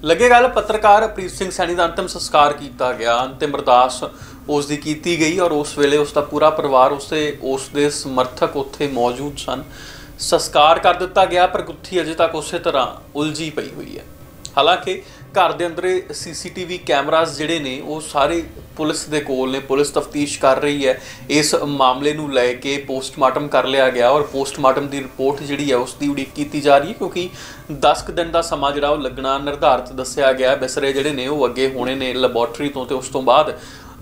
लगे गल पत्रकार प्रीत सिंह सैनी का अंतिम संस्कार किया गया। अंतिम अरदास उसकी की गई और उस वेले उसका पूरा परिवार उसके समर्थक उत्थे मौजूद सन। संस्कार कर दिता गया पर गुत्थी अजे तक उस तरह उलझी पई हुई है। हालांकि घर के अंदर CCTV कैमराज जिहड़े ने वो सारे पुलिस के कोल ने, पुलिस तफ्तीश कर रही है। इस मामले नूं लैके पोस्टमार्टम कर लिया गया और पोस्टमार्टम की रिपोर्ट जिहड़ी है उसकी उड़ीक की जा रही है, क्योंकि 10 दिन का समा जिहड़ा वो लगना निर्धारित दस्सिया गया। बिसरे जिहड़े ने वो अगे होने ने लैबोरेटरी तो उस तो बाद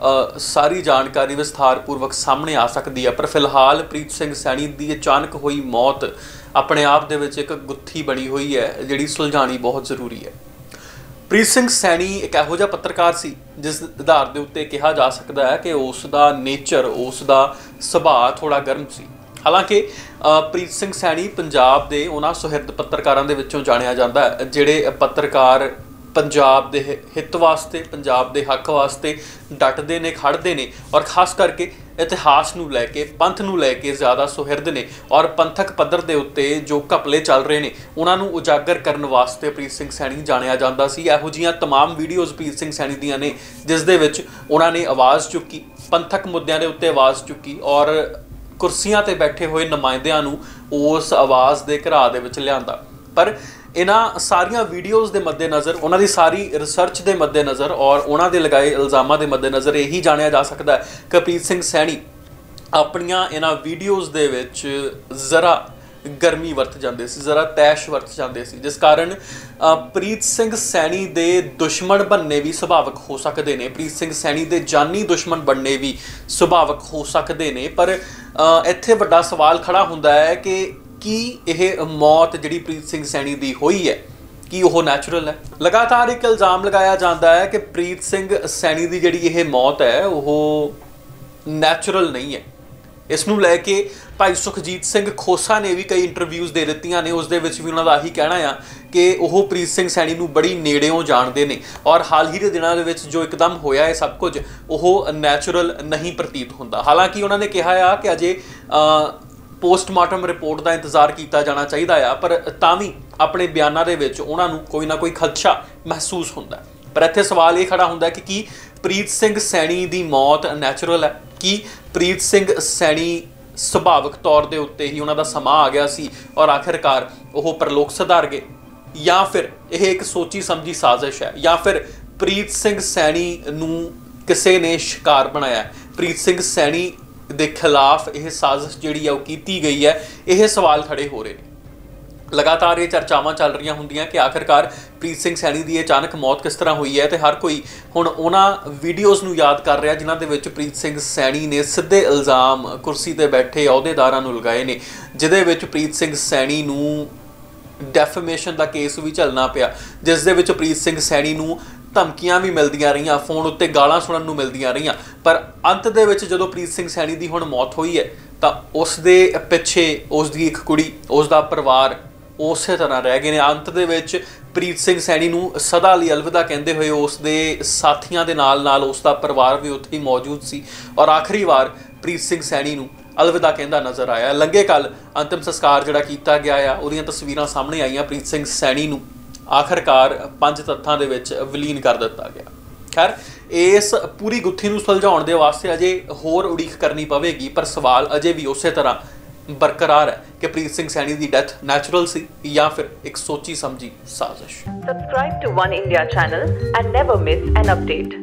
सारी जानकारी विस्तारपूर्वक सामने आ सकती है। पर फिलहाल प्रीत सिंह सैनी की अचानक हुई मौत अपने आप दे विच एक गुत्थी बनी हुई है जिहड़ी सुलझानी बहुत जरूरी है। प्रीत सिंह सैनी एक इहो जिहा पत्रकार सी जिस आधार के उत्ते कहा जा सकता है कि उसका नेचर, उसका सुभाव थोड़ा गर्म सी। हालांकि प्रीत सिंह सैनी पंजाब के उन्हां सुहिरद पत्रकारां दे विचों जाणिया जांदा है जिहड़े पत्रकार पंजाब के हित वास्ते, पंजाब के हक वास्ते डटते ने, खड़ते ने और खास करके इतिहास नूं लैके, पंथ नूं लैके ज़्यादा सुहिरद ने। और पंथक पद्धर के उत्ते जो घपले चल रहे हैं उन्हां नूं उजागर करने वास्ते प्रीत सिंह सैनी जाणिया जांदा सी। इहो जिहियां तमाम वीडियोज़ प्रीत सिंह सैनी दियां ने जिस दे विच उन्हां ने आवाज़ चुकी, पंथक मुद्दों के उत्ते आवाज़ चुकी और कुर्सियां ते बैठे हुए नुमाइंदियां नूं उस आवाज़ के घरा दे विच लिआंदा। पर इन्हां सारियां वीडियोज़ के मद्देनज़र, उन्होंने सारी रिसर्च के मद्देनज़र और उन्होंने लगाए इल्ज़ामां के मद्देनज़र यही जानिया जा सकता है कि प्रीत सिंह सैनी अपनियां इन्हां वीडियोज़ दे विच ज़रा गर्मी वरत जाते सी, ज़रा तैश वरत जाते सी, जिस कारण प्रीत सिंह सैनी दे दुश्मन बनने भी सुभाविक हो सकते हैं, प्रीत सिंह सैनी दे जानी दुश्मन बनने भी सुभाविक हो सकते हैं। पर इत्थे वड्डा सवाल खड़ा हुंदा है कि यह मौत जिहड़ी प्रीत सिंह सैनी दी हुई है कि वह नैचुरल है। लगातार एक इल्ज़ाम लगाया जाता है कि प्रीत सिंह सैनी की जिहड़ी यह मौत है वह नैचुरल नहीं है। इसनूं लैके भाई सुखजीत सिंह खोसा ने भी कई इंटरव्यूज़ दे दित्तियां ने, उस दे विच भी उन्हां दा यही कहना है कि वह प्रीत सिंह सैनी नूं बड़ी नेड़ेों जानते हैं और हाल ही के दिनों दे विच जो एकदम होया है सब कुछ वह नैचुरल नहीं प्रतीत होंदा। हालांकि उन्होंने कहा है कि अजे पोस्टमार्टम रिपोर्ट का इंतजार किया जाना चाहिए आ, पर तां भी अपने बयानों के विच उन्हां नूं कोई ना कोई खदशा महसूस होंदा है। पर इत्थे सवाल ये खड़ा होंदा है कि प्रीत सिंह सैनी की मौत नैचुरल है, कि प्रीत सिंह सैनी सुभाविक तौर के उत्ते ही उन्हां दा समा आ गया सी और आखिरकार वह परलोक सिधार गए, या फिर यह एक सोची समझी साजिश है, या फिर प्रीत सिंह सैनी नूं किसी ने शिकार बनाया, प्रीत सिंह सैनी के खिलाफ यह साजिश जिहड़ी है की गई है। यह सवाल खड़े हो रहे हैं। लगातार ये चर्चावां चल रही होंदियां कि आखिरकार प्रीत सिंह सैनी की अचानक मौत किस तरह हुई है, तो हर कोई हुण उन्हां वीडियोज़ नूं याद कर रहा जिन्हां दे विच प्रीत सिंह सैनी ने सीधे इल्ज़ाम कुर्सी ते बैठे अहुदेदारां नूं लगाए ने, जिहदे विच प्रीत सिंह सैनी नूं डेफेमेशन का केस भी चलना पिया, जिस दे विच प्रीत सिंह सैनी नूं धमकियां भी मिलदियां रहियां, फोन उत्ते गालां सुनन नूं मिलदियां रहियां। पर अंत दे विच जदों प्रीत सिंह सैनी की हुण मौत हुई है तो उस दे पिछे उसकी एक कुड़ी, उसका परिवार उस तरह रह गए ने। अंत दे विच प्रीत सिंह सैनी नूं सदा लई अलविदा कहंदे हुए उसके साथियों के नाल उसका परिवार भी उत्थे ही मौजूद सी और आखिरी बार प्रीत सिंह सैनी नूं अलविदा कहंदा नज़र आया। लंघे कल अंतिम संस्कार जिहड़ा कीता गया आ, उहदियां तस्वीरां सामने आईयां। प्रीत सिंह सैनी नूं आखिरकार 5 तत्थां दे विच विलीन कर दिता गया। खैर, इस पूरी गुत्थी नूं सुलझाउण दे वास्ते अजे होर उड़ीक करनी पवेगी, पर सवाल अजे भी उस तरह बरकरार है कि प्रीत सिंह सैनी की डेथ नैचुरल सी या फिर एक सोची समझी साजिश। Subscribe to One India channel and never miss an update.